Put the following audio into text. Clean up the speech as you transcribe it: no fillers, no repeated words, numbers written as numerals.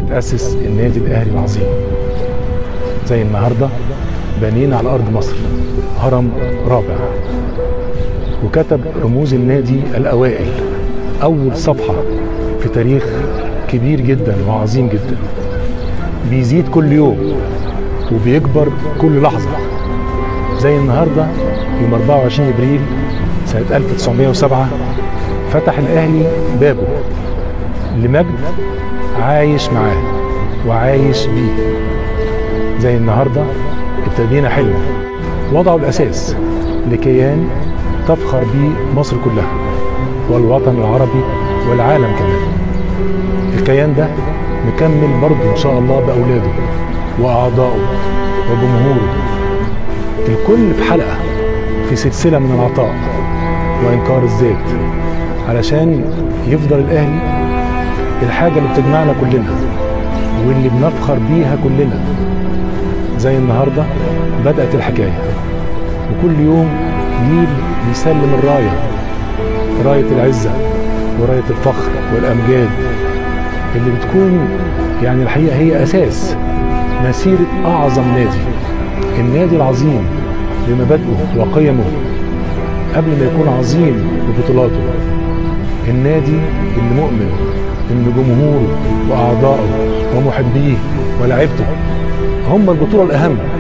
تأسس النادي الأهلي العظيم. زي النهارده بنينا على أرض مصر هرم رابع، وكتب رموز النادي الأوائل أول صفحة في تاريخ كبير جدا وعظيم جدا، بيزيد كل يوم وبيكبر كل لحظة. زي النهارده يوم 24 ابريل سنة 1907 فتح الأهلي بابه لمجد عايش معاه وعايش بيه. زي النهارده ابتدينا حلم وضعوا الأساس لكيان تفخر بيه مصر كلها والوطن العربي والعالم كمان. الكيان ده مكمل برضه إن شاء الله بأولاده وأعضائه وجمهوره، الكل في حلقة في سلسلة من العطاء وإنكار الذات، علشان يفضل الأهلي الحاجة اللي بتجمعنا كلنا واللي بنفخر بيها كلنا. زي النهارده بدأت الحكاية، وكل يوم جيل بيسلم الراية، راية العزة وراية الفخر والأمجاد اللي بتكون يعني الحقيقة هي أساس مسيرة أعظم نادي، النادي العظيم بمبادئه وقيمه قبل ما يكون عظيم ببطولاته. النادي اللي مؤمن إن جمهوره وأعضائه ومحبيه ولاعيبته هم البطولة الأهم.